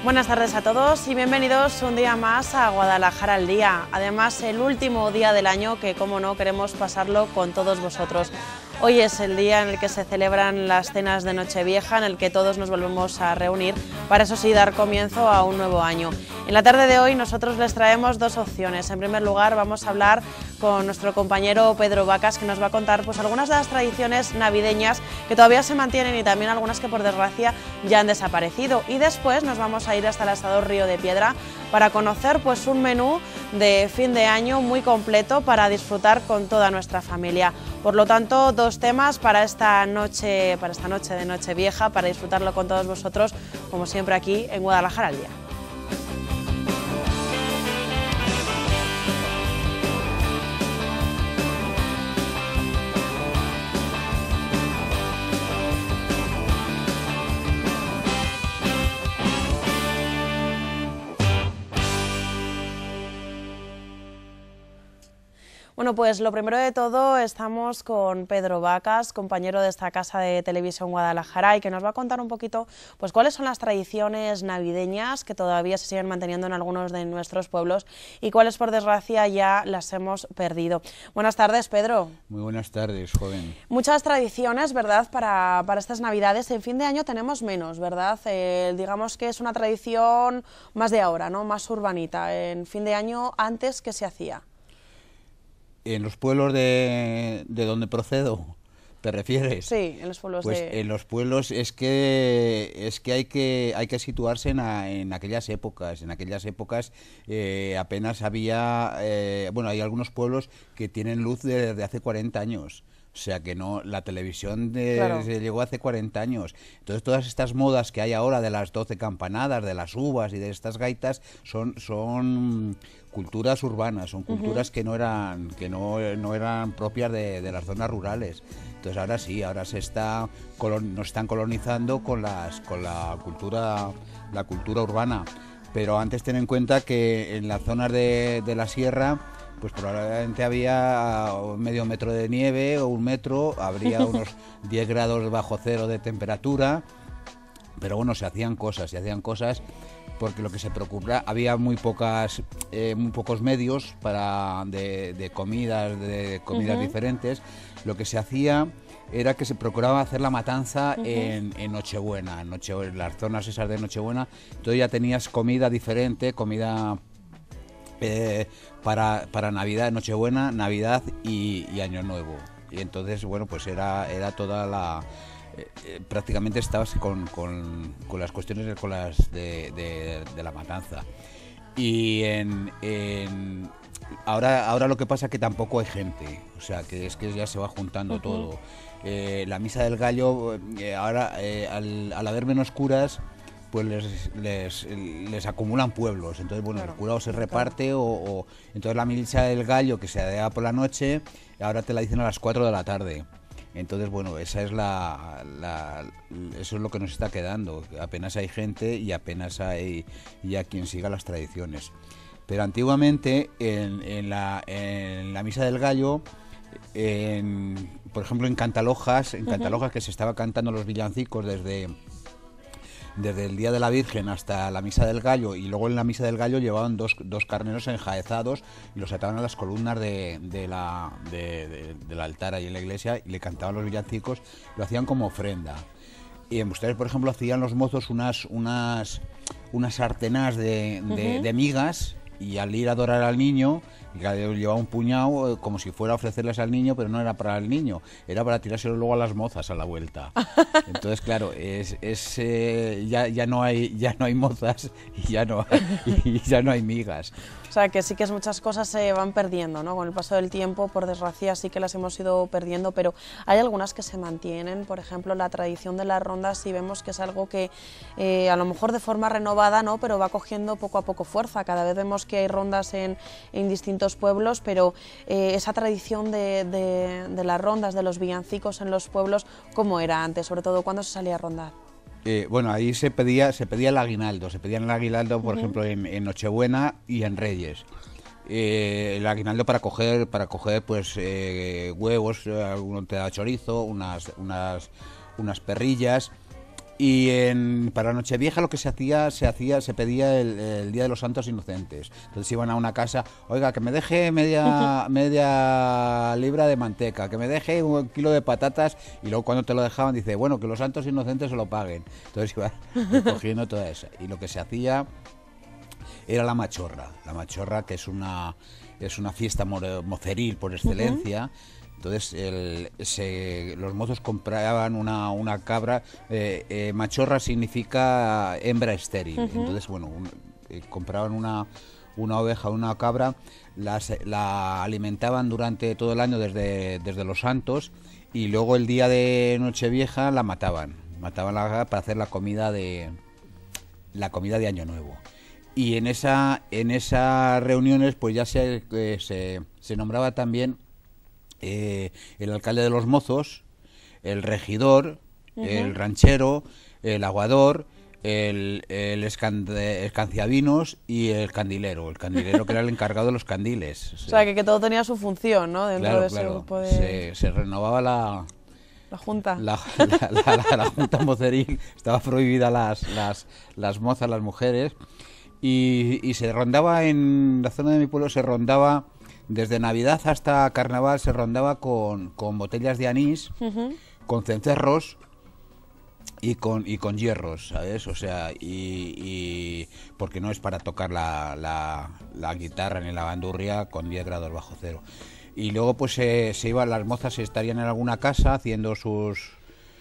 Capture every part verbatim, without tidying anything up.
Buenas tardes a todos y bienvenidos un día más a Guadalajara al Día. Además, el último día del año que, como no, queremos pasarlo con todos vosotros. Hoy es el día en el que se celebran las cenas de Nochevieja, en el que todos nos volvemos a reunir para, eso sí, dar comienzo a un nuevo año. En la tarde de hoy nosotros les traemos dos opciones. En primer lugar, vamos a hablar con nuestro compañero Pedro Vacas, que nos va a contar pues, algunas de las tradiciones navideñas que todavía se mantienen y también algunas que, por desgracia, ya han desaparecido. Y después nos vamos a ir hasta el Asador Río de Piedra para conocer pues, un menú de fin de año muy completo para disfrutar con toda nuestra familia. Por lo tanto, dos temas para esta noche, para esta noche de Nochevieja, para disfrutarlo con todos vosotros, como siempre aquí en Guadalajara al Día. Bueno, pues lo primero de todo, estamos con Pedro Vacas, compañero de esta casa de televisión Guadalajara, y que nos va a contar un poquito pues cuáles son las tradiciones navideñas que todavía se siguen manteniendo en algunos de nuestros pueblos y cuáles, por desgracia, ya las hemos perdido. Buenas tardes, Pedro. Muy buenas tardes, joven. Muchas tradiciones, ¿verdad?, para, para estas Navidades. En fin de año tenemos menos, ¿verdad? Eh, digamos que es una tradición más de ahora, ¿no?, más urbanita. En fin de año, antes, ¿qué se hacía? En los pueblos de, de donde procedo, ¿te refieres? Sí, en los pueblos pues de... en los pueblos es que es que hay que hay que situarse en, a, en aquellas épocas. En aquellas épocas eh, apenas había, eh, bueno, hay algunos pueblos que tienen luz desde hace cuarenta años. O sea que no, la televisión de, Claro. se llegó hace cuarenta años. Entonces todas estas modas que hay ahora de las doce campanadas, de las uvas y de estas gaitas son son culturas urbanas, son culturas uh-huh. que no eran que no, no eran propias de, de las zonas rurales. Entonces ahora sí, ahora se está colon, nos están colonizando con las con la cultura la cultura urbana. Pero antes ten en cuenta que en las zonas de, de la sierra pues probablemente había medio metro de nieve o un metro, habría unos diez grados bajo cero de temperatura, pero bueno, se hacían cosas, se hacían cosas porque lo que se preocupaba, había muy pocas, eh, muy pocos medios para de, de comidas, de comidas uh-huh. diferentes. Lo que se hacía era que se procuraba hacer la matanza uh-huh. en, en Nochebuena, en Nochebuena, las zonas esas de Nochebuena, entonces ya tenías comida diferente, comida Eh, para, para Navidad, Nochebuena, Navidad y, y Año Nuevo. Y entonces, bueno, pues era, era toda la... Eh, eh, prácticamente estabas con, con, con las cuestiones con las de, de, de la matanza. Y en, en ahora, ahora lo que pasa es que tampoco hay gente, o sea, que es que ya se va juntando uh-huh. todo. Eh, la Misa del Gallo, eh, ahora eh, al, al haber menos curas, pues les, les, les acumulan pueblos, entonces bueno, claro, el curado se reparte o, o entonces la misa del gallo que se da por la noche, ahora te la dicen a las cuatro de la tarde. Entonces bueno, esa es la, la eso es lo que nos está quedando, apenas hay gente y apenas hay ya quien siga las tradiciones. Pero antiguamente en, en, la, en la Misa del Gallo, en, por ejemplo en Cantalojas, en Cantalojas uh-huh. que se estaba cantando los villancicos desde desde el Día de la Virgen hasta la Misa del Gallo, y luego en la Misa del Gallo llevaban dos, dos carneros enjaezados y los ataban a las columnas de, de la, de, de, del altar ahí en la iglesia y le cantaban los villancicos, lo hacían como ofrenda. Y en ustedes, por ejemplo, hacían los mozos unas unas unas sartenas de, de, uh-huh. de migas, y al ir a adorar al niño llevaba un puñado como si fuera a ofrecerles al niño, pero no era para el niño, era para tirárselo luego a las mozas a la vuelta. Entonces claro, es, es eh, ya, ya no hay ya no hay mozas y ya no hay, y ya no hay migas. O sea, que sí que muchas cosas se van perdiendo, ¿no? Con el paso del tiempo, por desgracia, sí que las hemos ido perdiendo, pero hay algunas que se mantienen. Por ejemplo, la tradición de las rondas, sí vemos que es algo que eh, a lo mejor de forma renovada, ¿no?, pero va cogiendo poco a poco fuerza. Cada vez vemos que hay rondas en, en distintos pueblos, pero eh, esa tradición de, de, de las rondas, de los villancicos en los pueblos, ¿cómo era antes? Sobre todo, ¿cuándo se salía a rondar? Eh, bueno, ahí se pedía se pedía el aguinaldo, se pedía el aguinaldo, por uh-huh. ejemplo, en, en Nochebuena y en Reyes. Eh, el aguinaldo para coger, para coger pues eh, huevos, alguno te da chorizo, unas, unas, unas perrillas. Y en, para Nochevieja lo que se hacía, se hacía, se pedía el, el Día de los Santos Inocentes. Entonces iban a una casa, oiga, que me deje media, media libra de manteca, que me deje un kilo de patatas, y luego cuando te lo dejaban dice, bueno, que los santos inocentes se lo paguen. Entonces iban recogiendo toda esa. Y lo que se hacía era la machorra, la machorra que es una, es una fiesta moceril por excelencia. Uh-huh. Entonces el, se, los mozos compraban una, una cabra, eh, eh, machorra significa hembra estéril, uh-huh. Entonces bueno, un, eh, compraban una, una oveja, una cabra, las, la alimentaban durante todo el año desde, desde los santos, y luego el día de Nochevieja la mataban, mataban la cabra para hacer la comida de, la comida de Año Nuevo. Y en, esa, en esas reuniones pues ya se, eh, se, se nombraba también Eh, el alcalde de los mozos, el regidor, uh-huh. el ranchero, el aguador, el, el escanciavinos y el candilero, el candilero que era el encargado de los candiles. O sea, sea que, que todo tenía su función, ¿no? Dentro claro, de ese claro. grupo de... se, se renovaba la... La junta. La, la, la, la, la junta moceril, estaba prohibida las, las, las mozas, las mujeres, y, y se rondaba en la zona de mi pueblo, se rondaba... Desde Navidad hasta Carnaval se rondaba con, con botellas de anís, uh-huh. con cencerros y con, y con hierros, ¿sabes? O sea, y, y porque no es para tocar la, la, la guitarra ni la bandurria con diez grados bajo cero. Y luego pues se, se iban, las mozas se estarían en alguna casa haciendo sus,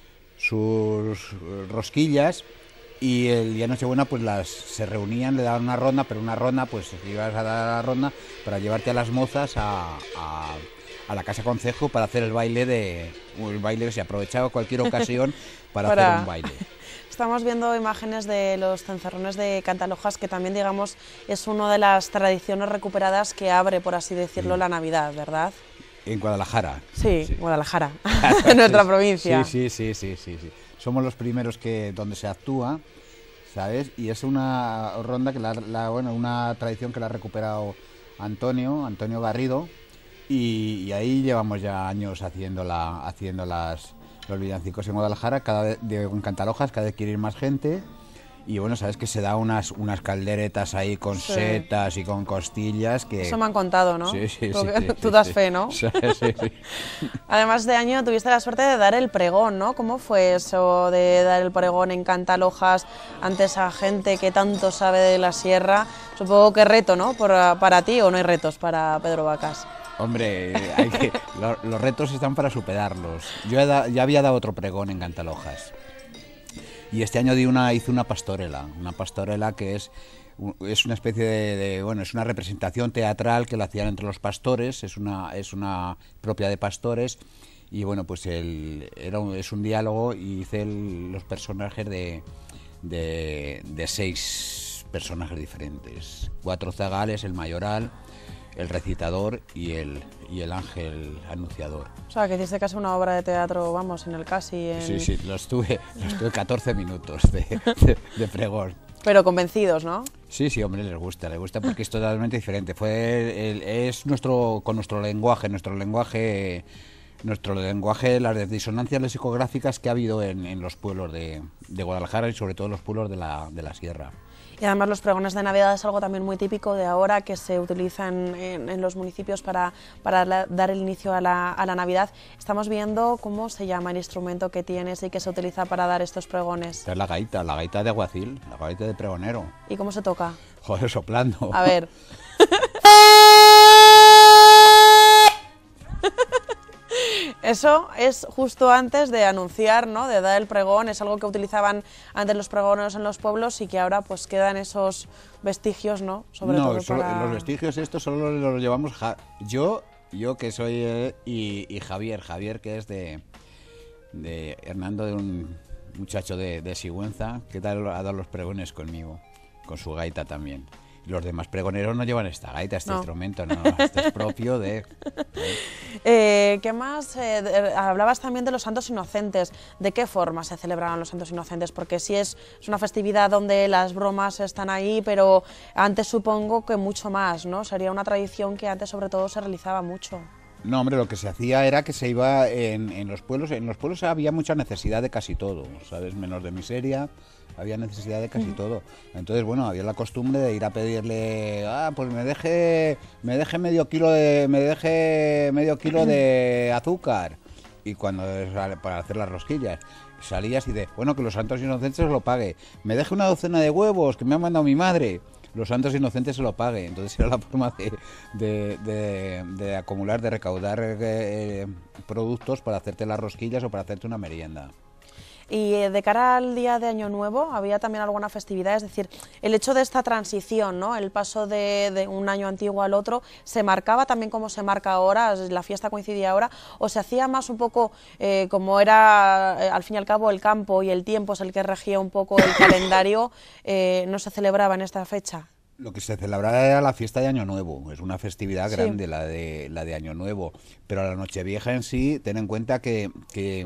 sus rosquillas. Y el día de Nochebuena pues las se reunían, le daban una ronda, pero una ronda pues ibas a dar la ronda para llevarte a las mozas a, a, a la casa concejo para hacer el baile de el baile, se aprovechaba cualquier ocasión para, para hacer un baile. Estamos viendo imágenes de los cencerrones de Cantalojas, que también digamos es una de las tradiciones recuperadas que abre, por así decirlo, sí. la Navidad, ¿verdad? En Guadalajara. Sí, sí. Guadalajara, en nuestra provincia. Sí, sí, sí, sí, sí, sí. Somos los primeros que donde se actúa, ¿sabes? Y es una ronda que la, la bueno, una tradición que la ha recuperado Antonio, Antonio Garrido, y, y ahí llevamos ya años haciéndola, haciendo las los villancicos en Guadalajara, cada vez de, en Cantalojas, cada vez quiere ir más gente. Y bueno, sabes que se da unas, unas calderetas ahí con sí. setas y con costillas que... Eso me han contado, ¿no? Sí, sí, tú, sí, tú sí, das sí. fe, ¿no? Sí, sí, sí. Además de año tuviste la suerte de dar el pregón, ¿no? ¿Cómo fue eso de dar el pregón en Cantalojas ante esa gente que tanto sabe de la sierra? Supongo que reto, ¿no? Por, para ti, ¿o no hay retos para Pedro Vacas? Hombre, hay que, lo, los retos están para superarlos. Yo ya, ya había dado otro pregón en Cantalojas. Y este año di una, hice una pastorela, una pastorela que es, es una especie de, de, bueno, es una representación teatral que la hacían entre los pastores, es una, es una propia de pastores, y bueno, pues el, era un, es un diálogo, y hice el, los personajes de, de, de seis personajes diferentes, cuatro zagales, el mayoral, el recitador y el, y el ángel anunciador. O sea, que hiciste casi una obra de teatro, vamos, en el casi... En... Sí, sí, lo estuve, lo estuve catorce minutos de, de, de pregón. Pero convencidos, ¿no? Sí, sí, hombre, les gusta, les gusta porque es totalmente diferente. Fue el, es nuestro, con nuestro lenguaje, nuestro lenguaje, nuestro lenguaje, las disonancias lexicográficas que ha habido en, en los pueblos de, de Guadalajara y sobre todo en los pueblos de la, de la sierra. Y además los pregones de Navidad es algo también muy típico de ahora, que se utiliza en, en, en los municipios para, para la, dar el inicio a la, a la Navidad. Estamos viendo cómo se llama el instrumento que tienes y que se utiliza para dar estos pregones. Esta es la gaita, la gaita de aguacil, la gaita de pregonero. ¿Y cómo se toca? Joder, soplando. A ver. Eso es justo antes de anunciar, ¿no? De dar el pregón, es algo que utilizaban antes los pregoneros en los pueblos y que ahora pues quedan esos vestigios, ¿no? Sobre no, todo solo, para... los vestigios estos solo los llevamos ja yo, yo que soy eh, y, y Javier, Javier que es de, de Hernando, de un muchacho de, de Sigüenza, que tal ha dado los pregones conmigo, con su gaita también. Los demás pregoneros no llevan esta gaita, este no. instrumento, no, este es propio de... Eh, ¿Qué más? Eh, de, hablabas también de los santos inocentes. ¿De qué forma se celebraban los santos inocentes? Porque sí es, es una festividad donde las bromas están ahí, pero antes supongo que mucho más, ¿no? Sería una tradición que antes sobre todo se realizaba mucho. No, hombre, lo que se hacía era que se iba en, en los pueblos, en los pueblos había mucha necesidad de casi todo, ¿sabes? Menos de miseria, había necesidad de casi mm. todo. Entonces, bueno, había la costumbre de ir a pedirle, ah, pues me deje, me deje medio kilo de, me deje medio kilo de azúcar. Y cuando para hacer las rosquillas salías y de, bueno, que los santos inocentes lo pague. Me deje una docena de huevos que me ha mandado mi madre. Los santos inocentes se lo pague. Entonces era la forma de, de, de, de acumular, de recaudar eh, productos para hacerte las rosquillas o para hacerte una merienda. Y de cara al día de Año Nuevo, ¿había también alguna festividad? Es decir, el hecho de esta transición, ¿no? El paso de, de un año antiguo al otro, ¿se marcaba también como se marca ahora? ¿La fiesta coincidía ahora? ¿O se hacía más un poco eh, como era, eh, al fin y al cabo, el campo y el tiempo es el que regía un poco el calendario, eh, no se celebraba en esta fecha? Lo que se celebraba era la fiesta de Año Nuevo, es una festividad grande, sí. la, de, la de Año Nuevo, pero la Nochevieja en sí, ten en cuenta que... que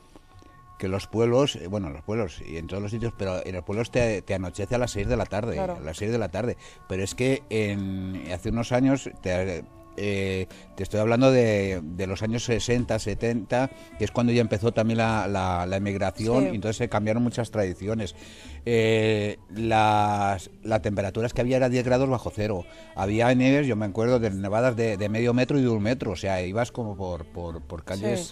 que los pueblos, bueno, los pueblos y en todos los sitios, pero en los pueblos te, te anochece a las seis de la tarde, claro. a las seis de la tarde, pero es que en, hace unos años, te, eh, te estoy hablando de, de los años sesenta, setenta, que es cuando ya empezó también la, la, la emigración, sí. y entonces se cambiaron muchas tradiciones. Eh, las, la temperaturas que había era diez grados bajo cero, había nieves, yo me acuerdo de nevadas de, de medio metro y de un metro, o sea, ibas como por, por, por calles... Sí.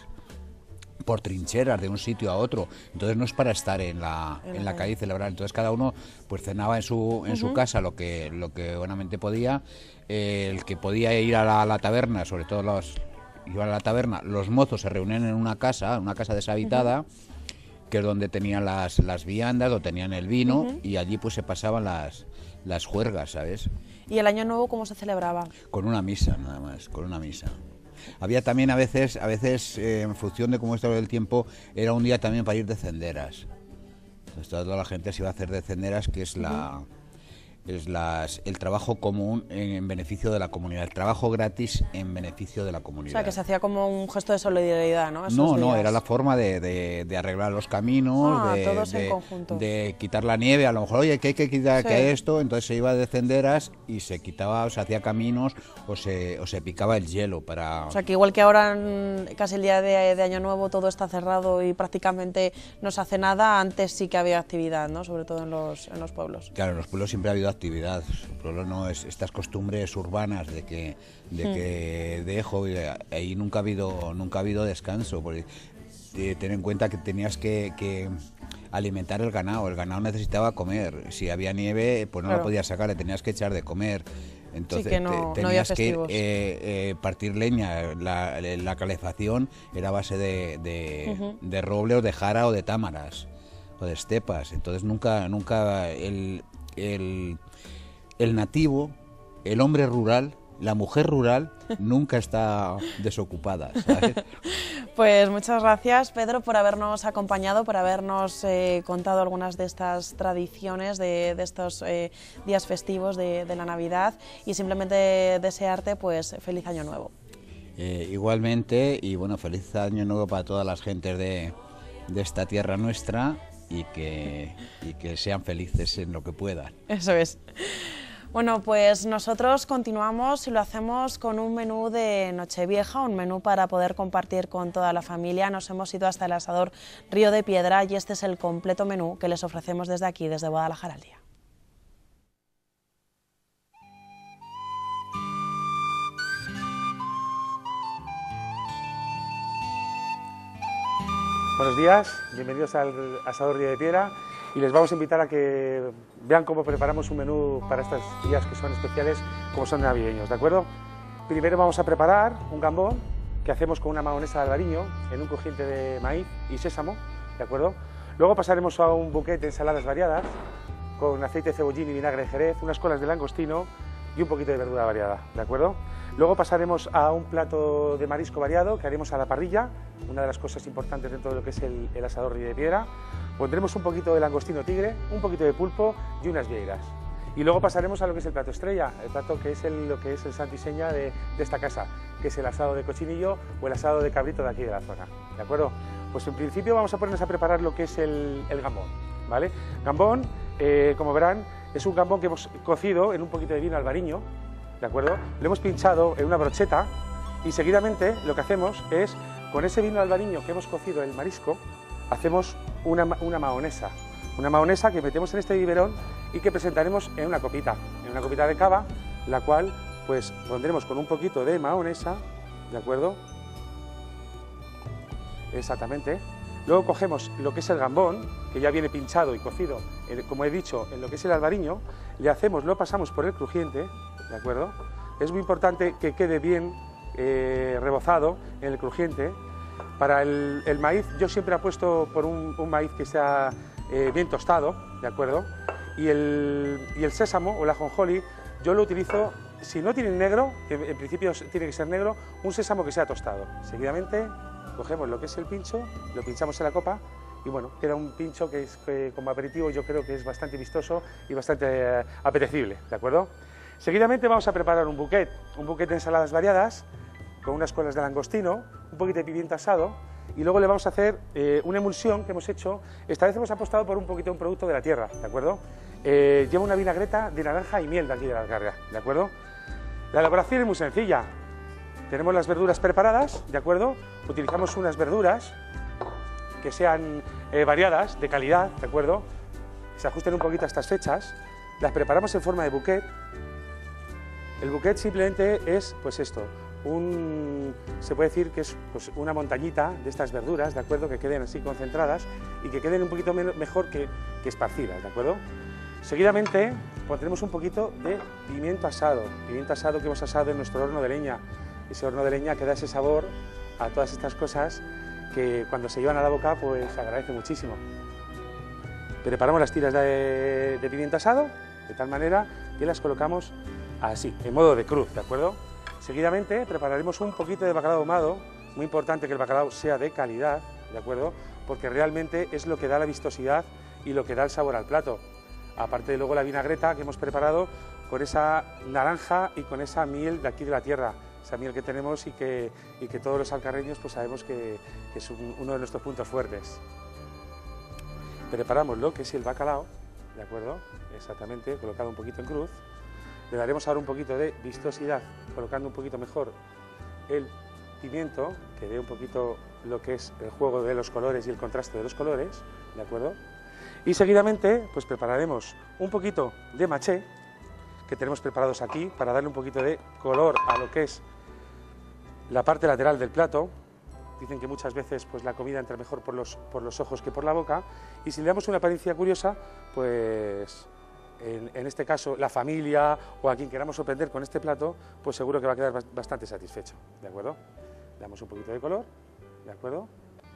por trincheras de un sitio a otro, entonces no es para estar en la, en la calle y celebrar, entonces cada uno pues cenaba en su en uh-huh. su casa lo que lo que buenamente podía, eh, el que podía ir a la, a la taberna, sobre todo los iban a la taberna, los mozos se reunían en una casa, una casa deshabitada, uh-huh. que es donde tenían las, las viandas, o tenían el vino, uh-huh. y allí pues se pasaban las, las juergas, ¿sabes? ¿Y el Año Nuevo cómo se celebraba? Con una misa, nada más, con una misa. Había también a veces, a veces eh, en función de cómo estaba el tiempo, era un día también para ir de cenderas. Entonces toda la gente se iba a hacer de cenderas, que es la... es las, el trabajo común en beneficio de la comunidad, el trabajo gratis en beneficio de la comunidad. O sea, que se hacía como un gesto de solidaridad, ¿no? Esos no, días. no, era la forma de, de, de arreglar los caminos, ah, de, todos de, en conjunto. de quitar la nieve, a lo mejor, oye, que hay que quitar sí. que esto, entonces se iba de cenderas y se quitaba, o se hacía caminos, o se, o se picaba el hielo para... O sea, que igual que ahora, casi el día de, de Año Nuevo, todo está cerrado y prácticamente no se hace nada, antes sí que había actividad, ¿no? Sobre todo en los, en los pueblos. Claro, en los pueblos siempre ha habido actividad. El pueblo no es estas costumbres urbanas de que de hmm. que dejo, y ahí nunca ha habido nunca ha habido descanso, porque eh, ten en cuenta que tenías que, que alimentar el ganado, el ganado necesitaba comer, si había nieve pues no claro. la podías sacar, le tenías que echar de comer. Entonces sí que no, te, tenías no que eh, eh, partir leña, la, la calefacción era a base de, de, uh-huh. de roble o de jara o de támaras o de estepas, entonces nunca nunca el, el El nativo, el hombre rural, la mujer rural, nunca está desocupada, ¿sabes? Pues muchas gracias, Pedro, por habernos acompañado, por habernos eh, contado algunas de estas tradiciones, de, de estos eh, días festivos de, de la Navidad, y simplemente desearte pues feliz Año Nuevo. Eh, igualmente, y bueno, feliz Año Nuevo para todas las gentes de, de esta tierra nuestra, y que, y que sean felices en lo que puedan. Eso es. Bueno, pues nosotros continuamos y lo hacemos con un menú de Nochevieja, un menú para poder compartir con toda la familia. Nos hemos ido hasta el asador Río de Piedra y este es el completo menú que les ofrecemos desde aquí, desde Guadalajara al Día. Buenos días, bienvenidos al asador Río de Piedra. Y les vamos a invitar a que vean cómo preparamos un menú para estos días que son especiales, como son navideños, ¿de acuerdo? Primero vamos a preparar un gambón que hacemos con una mayonesa de albariño en un crujiente de maíz y sésamo, ¿de acuerdo? Luego pasaremos a un buquete de ensaladas variadas con aceite de cebollín y vinagre de jerez, unas colas de langostino y un poquito de verdura variada, ¿de acuerdo? Luego pasaremos a un plato de marisco variado que haremos a la parrilla, una de las cosas importantes dentro de lo que es el, el asador Río de Piedra. Pondremos un poquito de langostino tigre, un poquito de pulpo y unas vieiras. Y luego pasaremos a lo que es el plato estrella, el plato que es el, lo que es el santo y seña de, de esta casa, que es el asado de cochinillo o el asado de cabrito de aquí de la zona, ¿de acuerdo? Pues en principio vamos a ponernos a preparar lo que es el, el gambón, ¿vale? Gambón, eh, como verán, es un gambón que hemos cocido en un poquito de vino albariño, ¿de acuerdo? Lo hemos pinchado en una brocheta Y seguidamente lo que hacemos es, con ese vino albariño que hemos cocido el marisco, hacemos una, una mahonesa. Una mahonesa que metemos en este biberón y que presentaremos en una copita, en una copita de cava, la cual pues pondremos con un poquito de mahonesa, ¿de acuerdo? Exactamente. Luego cogemos lo que es el gambón, que ya viene pinchado y cocido, como he dicho, en lo que es el albariño, le hacemos, lo pasamos por el crujiente, ¿de acuerdo? Es muy importante que quede bien eh, rebozado en el crujiente. Para el, el maíz, yo siempre apuesto por un, un maíz que sea eh, bien tostado, ¿de acuerdo? Y el, y el sésamo o el ajonjolí, yo lo utilizo, si no tiene negro, que en principio tiene que ser negro, un sésamo que sea tostado. Seguidamente cogemos lo que es el pincho, lo pinchamos en la copa y bueno, queda un pincho que, es, que como aperitivo yo creo que es bastante vistoso y bastante eh, apetecible, ¿de acuerdo? Seguidamente vamos a preparar un buquet, un buquet de ensaladas variadas, con unas colas de langostino, un poquito de pimiento asado y luego le vamos a hacer eh, una emulsión que hemos hecho. Esta vez hemos apostado por un poquito de un producto de la tierra, ¿de acuerdo? Eh, lleva una vinagreta de naranja y miel de aquí de la Alcarria, ¿de acuerdo? La elaboración es muy sencilla. Tenemos las verduras preparadas, ¿de acuerdo? Utilizamos unas verduras que sean eh, variadas, de calidad, ¿de acuerdo? Que se ajusten un poquito a estas fechas. Las preparamos en forma de buquet. El buquet simplemente es, pues esto, un, se puede decir que es pues, una montañita de estas verduras, ¿de acuerdo? Que queden así concentradas y que queden un poquito mejor que, que esparcidas, ¿de acuerdo? Seguidamente pondremos un poquito de pimiento asado, pimiento asado que hemos asado en nuestro horno de leña. Ese horno de leña que da ese sabor a todas estas cosas que cuando se llevan a la boca pues se agradece muchísimo. Preparamos las tiras de, de pimiento asado de tal manera que las colocamos así, en modo de cruz, ¿de acuerdo? Seguidamente prepararemos un poquito de bacalao ahumado, muy importante que el bacalao sea de calidad, ¿de acuerdo? Porque realmente es lo que da la vistosidad y lo que da el sabor al plato. Aparte de luego la vinagreta que hemos preparado con esa naranja y con esa miel de aquí de la tierra, esa miel que tenemos y que, y que todos los alcarreños pues sabemos que, que es un, uno de nuestros puntos fuertes. Preparamos lo que es el bacalao, ¿de acuerdo? Exactamente, colocado un poquito en cruz. Le daremos ahora un poquito de vistosidad, colocando un poquito mejor el pimiento, que dé un poquito lo que es el juego de los colores y el contraste de los colores, ¿de acuerdo? Y seguidamente pues prepararemos un poquito de maché, que tenemos preparados aquí, para darle un poquito de color a lo que es la parte lateral del plato. Dicen que muchas veces pues, la comida entra mejor por los, por los ojos que por la boca, y si le damos una apariencia curiosa, pues en, en este caso la familia o a quien queramos sorprender con este plato, pues seguro que va a quedar bastante satisfecho, ¿de acuerdo? Le damos un poquito de color, ¿de acuerdo?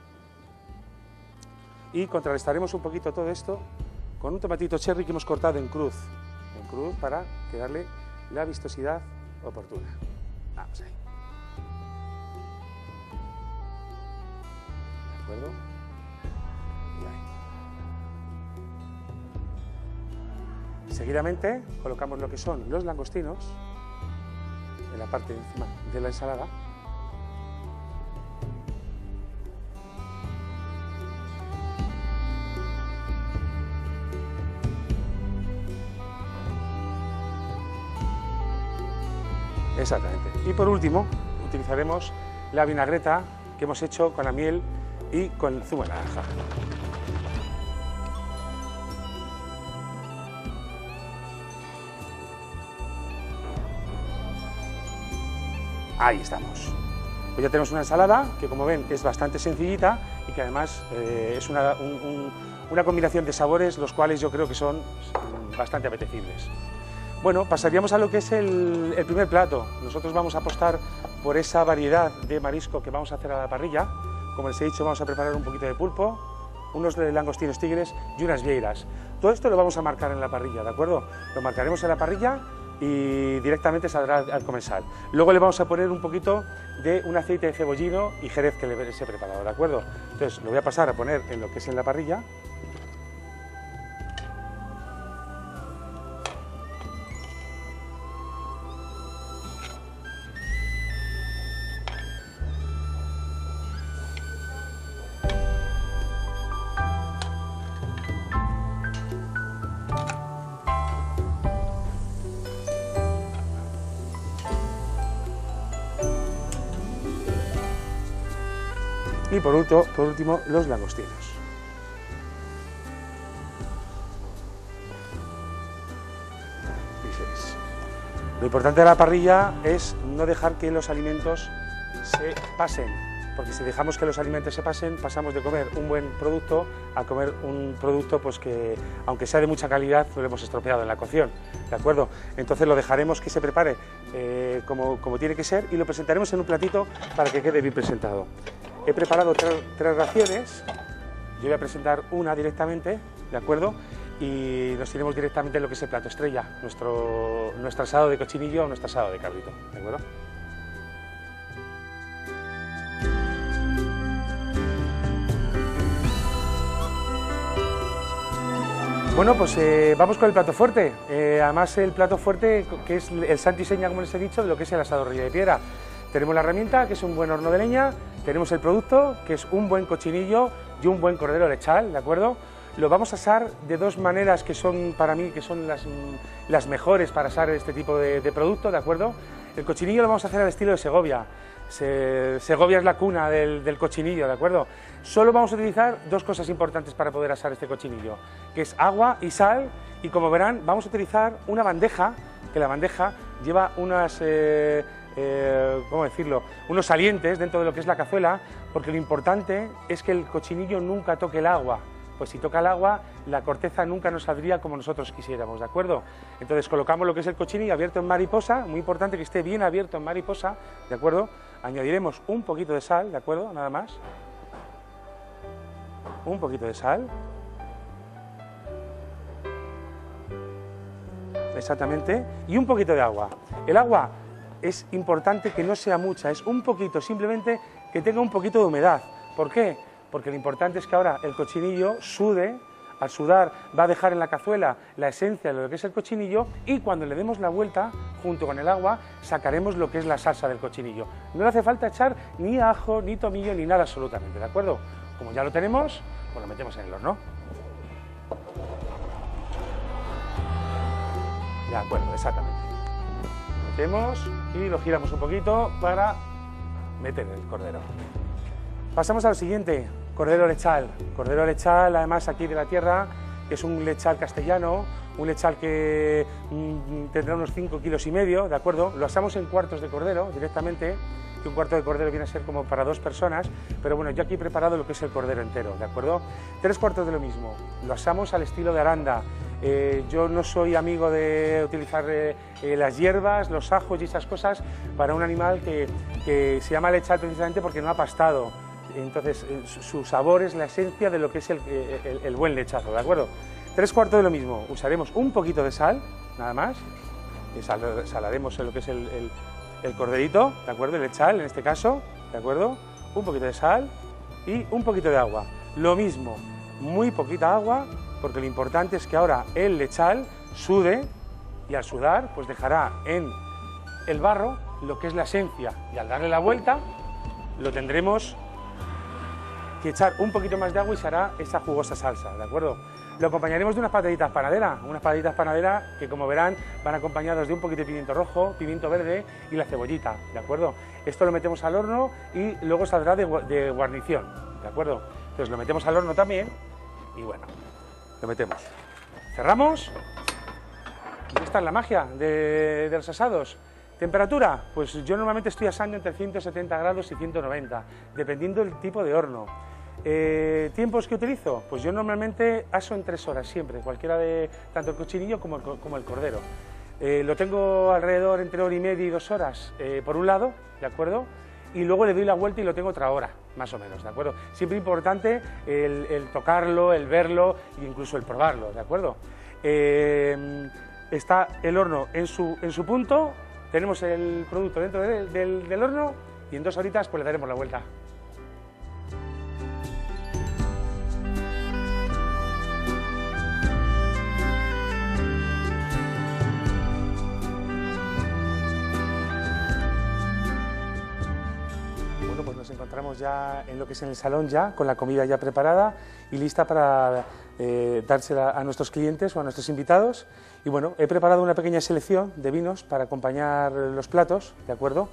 Y contrarrestaremos un poquito todo esto con un tomatito cherry que hemos cortado en cruz, en cruz para que darle la vistosidad oportuna. Vamos ahí. ¿De acuerdo? Y ahí. Seguidamente colocamos lo que son los langostinos en la parte de encima de la ensalada. Exactamente. Y por último, utilizaremos la vinagreta que hemos hecho con la miel y con el zumo de naranja. Ahí estamos. Pues ya tenemos una ensalada que, como ven, es bastante sencillita y que además eh, es una, un, un, una combinación de sabores los cuales yo creo que son bastante apetecibles. Bueno, pasaríamos a lo que es el, el primer plato. Nosotros vamos a apostar por esa variedad de marisco que vamos a hacer a la parrilla. Como les he dicho, vamos a preparar un poquito de pulpo, unos langostinos tigres y unas vieiras. Todo esto lo vamos a marcar en la parrilla, ¿de acuerdo? Lo marcaremos en la parrilla y directamente saldrá al comensal. Luego le vamos a poner un poquito de un aceite de cebollino y jerez que les he preparado, ¿de acuerdo? Entonces lo voy a pasar a poner en lo que es en la parrilla. Y por último, por último los langostinos. Lo importante de la parrilla es no dejar que los alimentos se pasen, porque si dejamos que los alimentos se pasen, pasamos de comer un buen producto a comer un producto pues que, aunque sea de mucha calidad, lo hemos estropeado en la cocción, ¿de acuerdo? Entonces lo dejaremos que se prepare eh, como, como tiene que ser y lo presentaremos en un platito para que quede bien presentado. He preparado tres, tres raciones, yo voy a presentar una directamente, ¿de acuerdo? Y nos iremos directamente en lo que es el plato estrella, nuestro, nuestro asado de cochinillo o nuestro asado de cabrito, ¿de acuerdo? Bueno, pues eh, vamos con el plato fuerte, eh, además el plato fuerte que es el santo y seña, como les he dicho, de lo que es el asado Ría de Piedra. Tenemos la herramienta, que es un buen horno de leña, tenemos el producto, que es un buen cochinillo y un buen cordero lechal, ¿de acuerdo? Lo vamos a asar de dos maneras que son para mí que son las, las mejores para asar este tipo de, de producto, ¿de acuerdo? El cochinillo lo vamos a hacer al estilo de Segovia. Se, Segovia es la cuna del, del cochinillo, ¿de acuerdo? Solo vamos a utilizar dos cosas importantes para poder asar este cochinillo, que es agua y sal, y como verán vamos a utilizar una bandeja, que la bandeja lleva unas, eh, eh, ¿cómo decirlo?, unos salientes dentro de lo que es la cazuela, porque lo importante es que el cochinillo nunca toque el agua. Pues si toca el agua, la corteza nunca nos saldría como nosotros quisiéramos, ¿de acuerdo? Entonces colocamos lo que es el cochinillo abierto en mariposa, muy importante que esté bien abierto en mariposa, ¿de acuerdo? Añadiremos un poquito de sal, ¿de acuerdo? Nada más. Un poquito de sal. Exactamente. Y un poquito de agua. El agua es importante que no sea mucha, es un poquito, simplemente que tenga un poquito de humedad. ¿Por qué? Porque lo importante es que ahora el cochinillo sude, al sudar va a dejar en la cazuela la esencia de lo que es el cochinillo y cuando le demos la vuelta, junto con el agua, sacaremos lo que es la salsa del cochinillo. No le hace falta echar ni ajo, ni tomillo, ni nada absolutamente, ¿de acuerdo? Como ya lo tenemos, pues lo metemos en el horno. De acuerdo, exactamente. Lo metemos y lo giramos un poquito para meter el cordero. Pasamos al siguiente. Cordero lechal, cordero lechal además aquí de la tierra, que es un lechal castellano, un lechal que mmm, tendrá unos cinco kilos y medio, ¿de acuerdo? Lo asamos en cuartos de cordero directamente, que un cuarto de cordero viene a ser como para dos personas, pero bueno, yo aquí he preparado lo que es el cordero entero, ¿de acuerdo? Tres cuartos de lo mismo, lo asamos al estilo de Aranda. Eh, yo no soy amigo de utilizar eh, eh, las hierbas, los ajos y esas cosas para un animal que, que se llama lechal precisamente porque no ha pastado. Entonces, su sabor es la esencia de lo que es el, el, el buen lechazo, ¿de acuerdo? Tres cuartos de lo mismo, usaremos un poquito de sal, nada más, y sal, salaremos lo que es el, el, el corderito, ¿de acuerdo? El lechal, en este caso, ¿de acuerdo? Un poquito de sal y un poquito de agua. Lo mismo, muy poquita agua, porque lo importante es que ahora el lechal sude, y al sudar, pues dejará en el barro lo que es la esencia, y al darle la vuelta, lo tendremos que echar un poquito más de agua y se hará esa jugosa salsa, ¿de acuerdo? Lo acompañaremos de unas pataditas panadera, unas pataditas panadera que como verán van acompañados de un poquito de pimiento rojo, pimiento verde y la cebollita, ¿de acuerdo? Esto lo metemos al horno y luego saldrá de, de guarnición, ¿de acuerdo? Entonces lo metemos al horno también y bueno, lo metemos. Cerramos y esta es la magia de, de los asados. ¿Temperatura? Pues yo normalmente estoy asando entre ciento setenta grados y ciento noventa, dependiendo del tipo de horno. Eh, ¿Tiempos que utilizo? Pues yo normalmente aso en tres horas siempre, cualquiera de tanto el cochinillo como el, como el cordero. Eh, lo tengo alrededor entre hora y media y dos horas eh, por un lado, ¿de acuerdo? Y luego le doy la vuelta y lo tengo otra hora, más o menos, ¿de acuerdo? Siempre importante el, el tocarlo, el verlo e incluso el probarlo, ¿de acuerdo? Eh, está el horno en su, en su punto, tenemos el producto dentro de, del, del horno y en dos horitas pues le daremos la vuelta. Bueno, pues nos encontramos ya en lo que es en el salón ya, con la comida ya preparada y lista para eh, dársela a nuestros clientes o a nuestros invitados. Y bueno, he preparado una pequeña selección de vinos para acompañar los platos, ¿de acuerdo?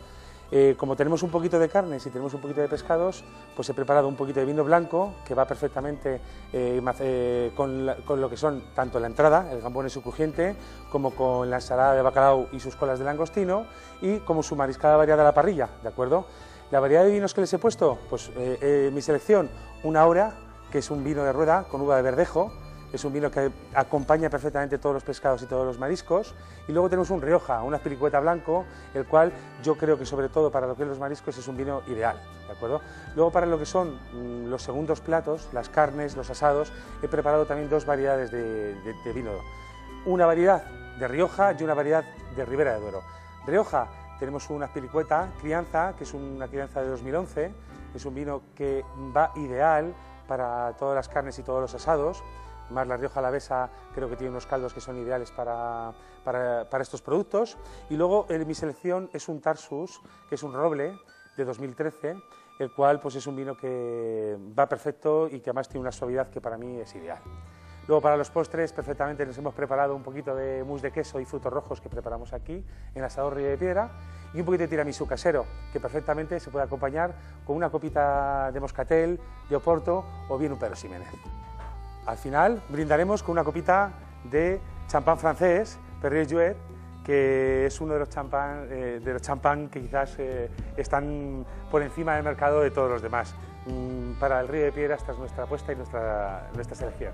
Eh, como tenemos un poquito de carnes y tenemos un poquito de pescados, pues he preparado un poquito de vino blanco que va perfectamente eh, eh, con, la, con lo que son tanto la entrada, el gambón y su crujiente, como con la ensalada de bacalao y sus colas de langostino, y como su mariscada variada a la parrilla, ¿de acuerdo? La variedad de vinos que les he puesto, pues eh, eh, mi selección, una hora, que es un vino de rueda con uva de verdejo. Es un vino que acompaña perfectamente todos los pescados y todos los mariscos. Y luego tenemos un Rioja, una Azpilicueta blanco, el cual yo creo que sobre todo para lo que es los mariscos es un vino ideal, ¿de acuerdo? Luego para lo que son mmm, los segundos platos, las carnes, los asados, he preparado también dos variedades de, de, de vino. Una variedad de Rioja y una variedad de Ribera de Duero. Rioja, tenemos una Azpilicueta crianza, que es una crianza de dos mil once, es un vino que va ideal para todas las carnes y todos los asados. Más la Rioja Alavesa creo que tiene unos caldos que son ideales para, para, para estos productos. Y luego en mi selección es un Tarsus, que es un roble de dos mil trece, el cual pues es un vino que va perfecto y que además tiene una suavidad que para mí es ideal. Luego para los postres perfectamente nos hemos preparado un poquito de mousse de queso y frutos rojos que preparamos aquí en Asador Río de Piedra, y un poquito de tiramisú casero que perfectamente se puede acompañar con una copita de moscatel, de oporto o bien un Pedro Ximénez. Al final brindaremos con una copita de champán francés, Perrier-Jouet, que es uno de los champán, eh, de los champán que quizás eh, están por encima del mercado de todos los demás. Mm, para el Río de Piedra esta es nuestra apuesta y nuestra, nuestra selección.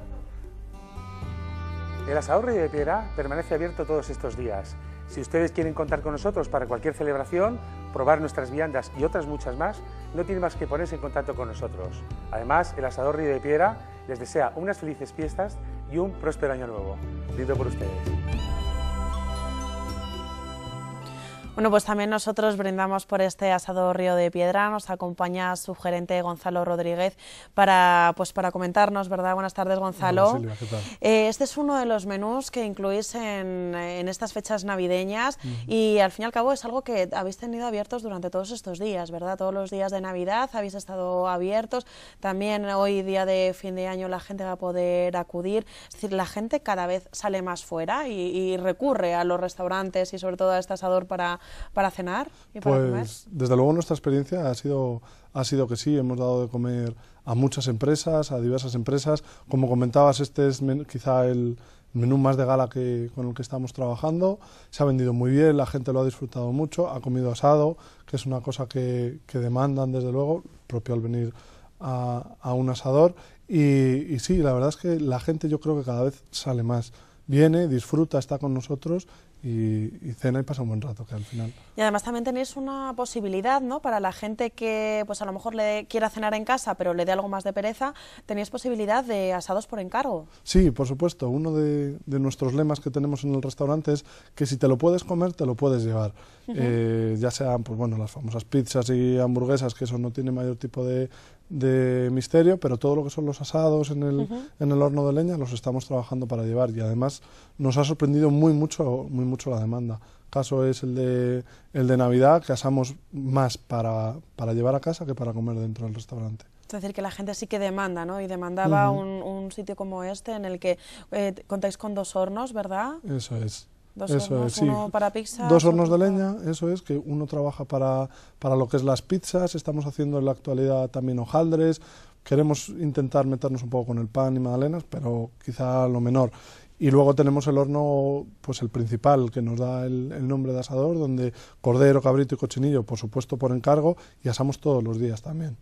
El Asador Río de Piedra permanece abierto todos estos días. Si ustedes quieren contar con nosotros para cualquier celebración, probar nuestras viandas y otras muchas más, no tienen más que ponerse en contacto con nosotros. Además, el Asador Río de Piedra les desea unas felices fiestas y un próspero año nuevo. Brindo por ustedes. Bueno, pues también nosotros brindamos por este Asador Río de Piedra. Nos acompaña su gerente Gonzalo Rodríguez para, pues, para comentarnos, ¿verdad? Buenas tardes, Gonzalo. Hola, Silvia, ¿qué tal? Eh, este es uno de los menús que incluís en, en estas fechas navideñas uh-huh. y al fin y al cabo es algo que habéis tenido abiertos durante todos estos días, ¿verdad? Todos los días de Navidad habéis estado abiertos. También hoy, día de fin de año, la gente va a poder acudir. Es decir, la gente cada vez sale más fuera y, y recurre a los restaurantes y sobre todo a este asador para para cenar y para pues, comer. Desde luego nuestra experiencia ha sido, ha sido que sí, hemos dado de comer a muchas empresas, a diversas empresas. Como comentabas, este es men quizá el menú más de gala que, con el que estamos trabajando. Se ha vendido muy bien, la gente lo ha disfrutado mucho, ha comido asado, que es una cosa que, que demandan desde luego, propio al venir a, a un asador. Y, y sí, la verdad es que la gente yo creo que cada vez sale más. Viene, disfruta, está con nosotros y, y cena y pasa un buen rato, que al final... Y además también tenéis una posibilidad, ¿no? Para la gente que pues a lo mejor le quiera cenar en casa pero le dé algo más de pereza, tenéis posibilidad de asados por encargo. Sí, por supuesto. Uno de, de nuestros lemas que tenemos en el restaurante es que si te lo puedes comer, te lo puedes llevar. Uh-huh. eh, ya sean pues bueno, las famosas pizzas y hamburguesas, que eso no tiene mayor tipo de, de misterio, pero todo lo que son los asados en el, uh-huh. en el horno de leña los estamos trabajando para llevar, y además nos ha sorprendido muy mucho, muy mucho la demanda. Caso es el de, el de Navidad, que asamos más para, para llevar a casa que para comer dentro del restaurante. Es decir, que la gente sí que demanda, ¿no? Y demandaba uh-huh. un, un sitio como este en el que eh, contáis con dos hornos, ¿verdad? Eso es. Dos eso hornos, es, sí. uno para pizzas. Dos hornos de leña, eso es, que uno trabaja para, para lo que es las pizzas. Estamos haciendo en la actualidad también hojaldres. Queremos intentar meternos un poco con el pan y magdalenas, pero quizá lo menor. Y luego tenemos el horno, pues el principal, que nos da el, el nombre de asador, donde cordero, cabrito y cochinillo, por supuesto por encargo, y asamos todos los días también.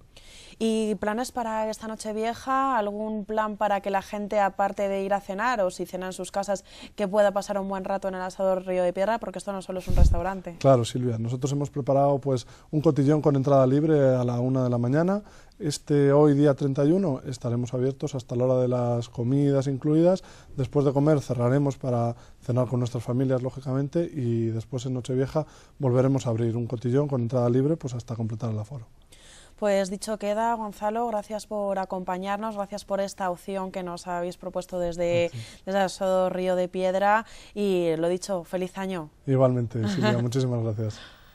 ¿Y planes para esta Nochevieja? ¿Algún plan para que la gente, aparte de ir a cenar, o si cena en sus casas, que pueda pasar un buen rato en el Asador Río de Piedra? Porque esto no solo es un restaurante. Claro, Silvia. Nosotros hemos preparado pues un cotillón con entrada libre a la una de la mañana. Este hoy, día treinta y uno, estaremos abiertos hasta la hora de las comidas incluidas. Después de comer cerraremos para cenar con nuestras familias, lógicamente, y después en Nochevieja volveremos a abrir un cotillón con entrada libre pues hasta completar el aforo. Pues dicho queda, Gonzalo, gracias por acompañarnos, gracias por esta opción que nos habéis propuesto desde, desde el Asador Río de Piedra, y lo dicho, feliz año. Igualmente, Silvia, muchísimas gracias.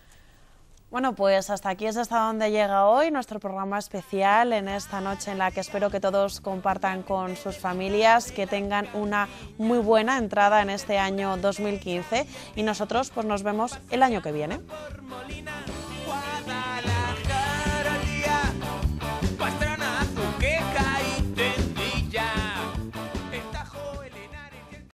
Bueno, pues hasta aquí es hasta donde llega hoy nuestro programa especial en esta noche en la que espero que todos compartan con sus familias, que tengan una muy buena entrada en este año dos mil quince, y nosotros pues nos vemos el año que viene.